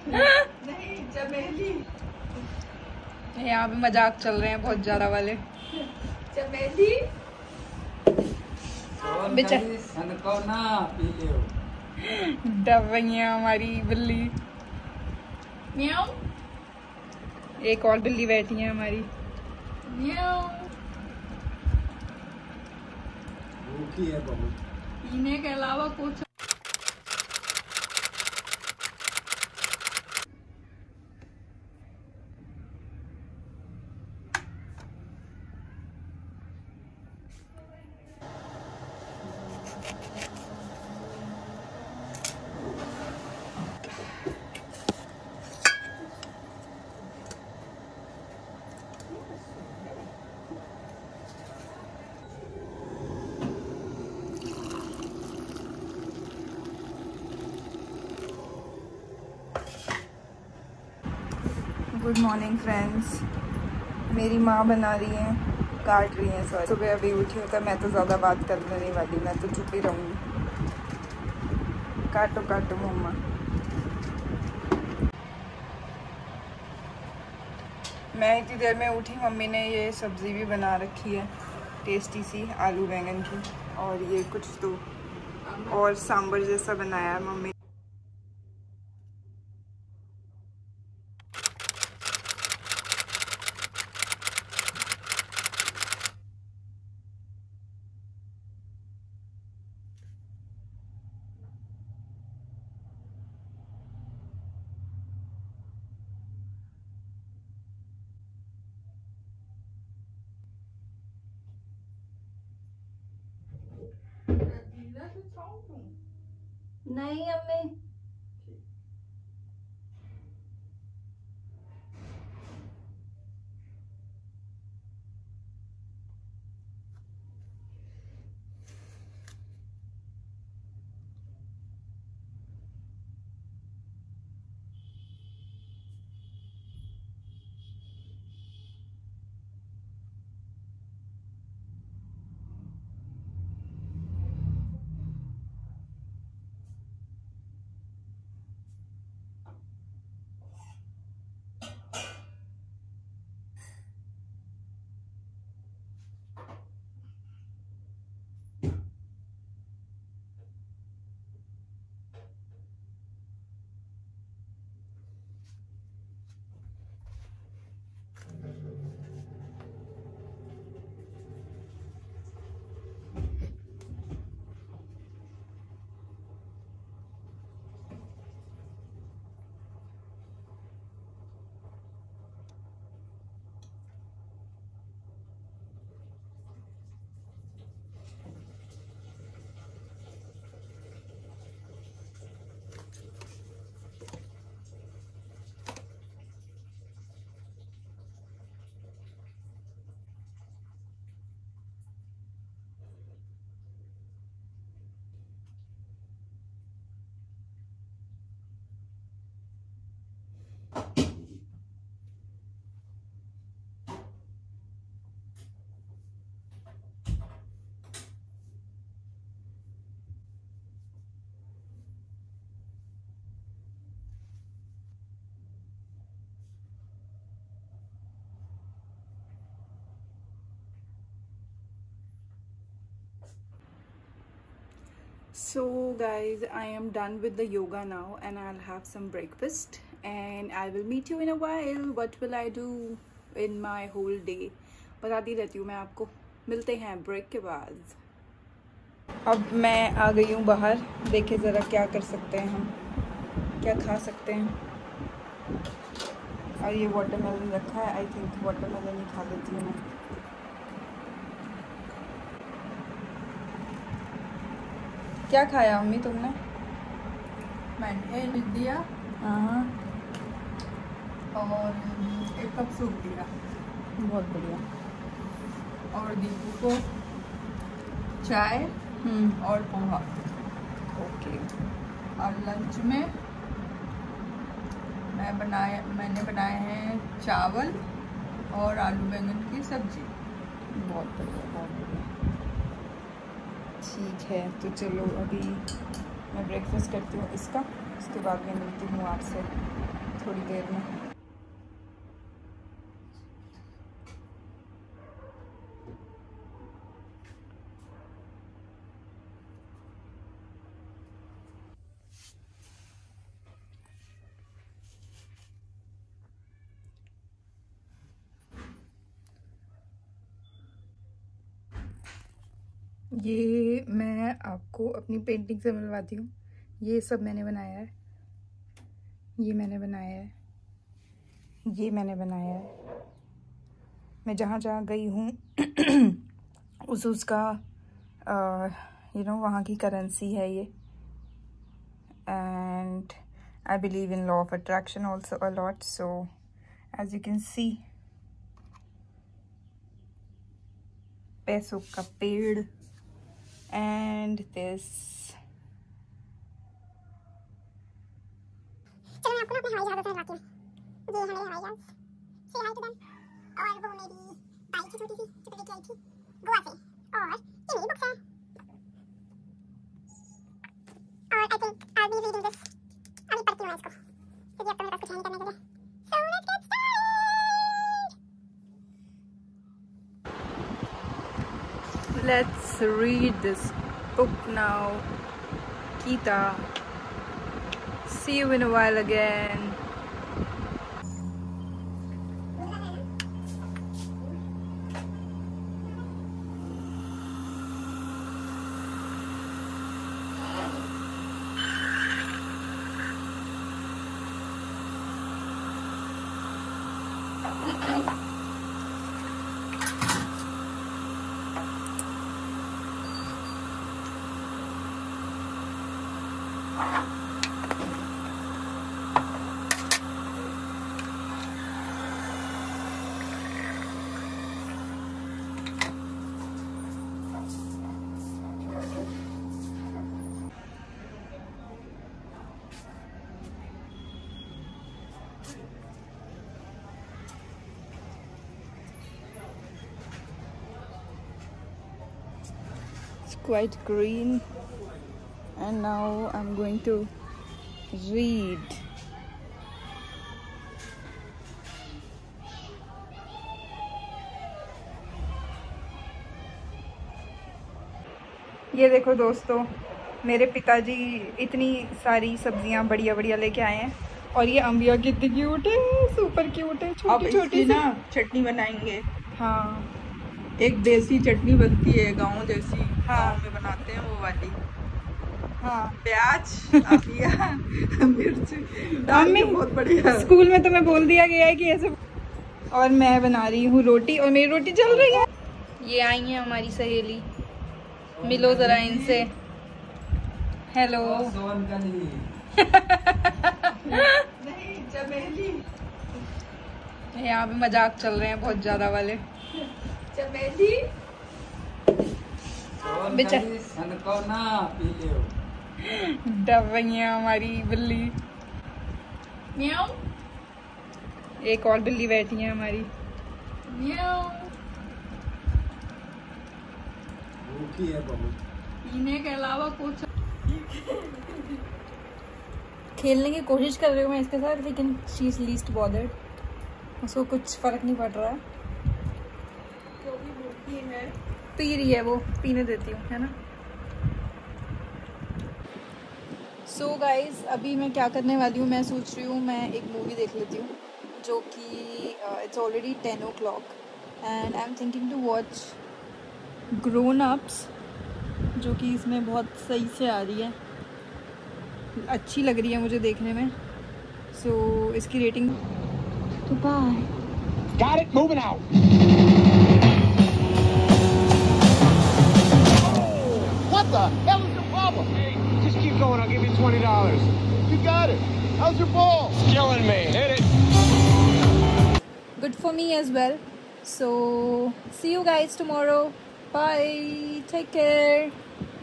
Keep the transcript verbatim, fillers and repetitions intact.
नहीं चमेली। यहाँ पे मजाक चल रहे हैं बहुत ज्यादा वाले। चमेली डब गई है हमारी बिल्ली। म्याऊ। एक और बिल्ली बैठी है हमारी। म्याऊ। भूखी है बहुत। पीने के अलावा कुछ। Good morning friends. मेरी माँ बना रही है, काट रही है। सॉरी, सुबह अभी उठी होता, मैं तो ज़्यादा बात करने नहीं वाली, मैं तो चुप ही रहूँगी। काटो काटो मम्मा। मैं इतनी देर में उठी, मम्मी ने ये सब्ज़ी भी बना रखी है टेस्टी सी, आलू बैंगन की। और ये कुछ तो और सांभर जैसा बनाया है मम्मी। नहीं अम्मी। So guys, I am done with the yoga now and I'll have some breakfast and I will meet you in a while. What will I do in my whole day? बताती रहती हूँ मैं आपको। मिलते हैं break के बाद। अब मैं आ गई हूँ बाहर। देखे ज़रा क्या कर सकते हैं हम, क्या खा सकते हैं। और ये वाटरमेलन रखा है, आई थिंक वाटरमेलन ही खा लेती हूँ मैं। क्या खाया अम्मी तुमने? मैंने लिख दिया हाँ, और एक कप सूप दिया। बहुत बढ़िया। और दीपू को चाय हम्म, और पोहा। ओके। और लंच में मैं बनाए मैंने बनाए हैं चावल और आलू बैंगन की सब्जी। बहुत बढ़िया, बहुत बढ़िया। ठीक है, तो चलो अभी मैं ब्रेकफास्ट करती हूँ इसका, उसके बाद मैं मिलती हूँ आपसे। थोड़ी देर में। ये मैं आपको अपनी पेंटिंग से मिलवाती हूँ। ये सब मैंने बनाया है, ये मैंने बनाया है, ये मैंने बनाया है। मैं जहाँ जहाँ गई हूँ उस उसका यू नो वहाँ की करेंसी है ये। And I believe in law of attraction also a lot, so as you can see पैसों का पेड़ and this। चलो मैं आपको ना अपने हवाई जहाज़ से मिलवाती हूँ। ये है मेरे हवाई जहाज़। Say hi to them। और वो मेरी बाइक है छोटी सी जो लेके आई थी गोवा से, और ये मेरी बुक्स है। और I think I will be reading this. अभी पढ़ती हूँ मैं इसको क्योंकि अब तो मेरे पास कुछ है नहीं करने के लिए। So let's get started। Let's read this book now, Kita. See you in a while again. Quite green, and now I'm going to read. ये देखो दोस्तों, मेरे पिताजी इतनी सारी सब्जियां बढ़िया बढ़िया लेके आए हैं, और ये अम्बिया कितनी क्यूट है, सुपर क्यूट है, छोटी छोटी ना चटनी बनाएंगे। हाँ, एक देसी चटनी बनती है गाँव जैसी, हाँ गाँव में बनाते हैं वो वाली। हाँ, प्याज, अबिया, मिर्च डाल के बहुत बढ़िया। स्कूल में तुम्हें बोल दिया गया है कि ऐसे। और मैं बना रही हूँ रोटी, और मेरी रोटी जल रही है। ये आई है हमारी सहेली, मिलो जरा इनसे। हेलो। नहीं, चमेली। यहाँ पे मजाक चल रहे हैं बहुत ज्यादा वाले। चमेली डब रही है हमारी बिल्ली। म्याऊ। एक और बिल्ली बैठी है हमारी। म्याऊ। पीने के अलावा कुछ खेलने की कोशिश कर रही हूँ मैं इसके साथ, लेकिन शी इज लीस्ट बॉदर्ड, उसको कुछ फर्क नहीं पड़ रहा है। जो भी भूखी है पी रही है, वो पीने देती हूँ, है ना। सो so गाइज, अभी मैं क्या करने वाली हूँ, मैं सोच रही हूँ मैं एक मूवी देख लेती हूँ, जो कि it's already ten o'clock and I am thinking to watch Grown Ups, जो कि इसमें बहुत सही से आ रही है, अच्छी लग रही है मुझे देखने में। सो so, इसकी रेटिंग तो bye. Got it, moving out. What the hell is your problem? Hey, just keep going. I'll give you twenty dollars. You got it. How's your ball? It's killing me. Hit it. Good for me as well. So, see you guys tomorrow. Bye. Take care.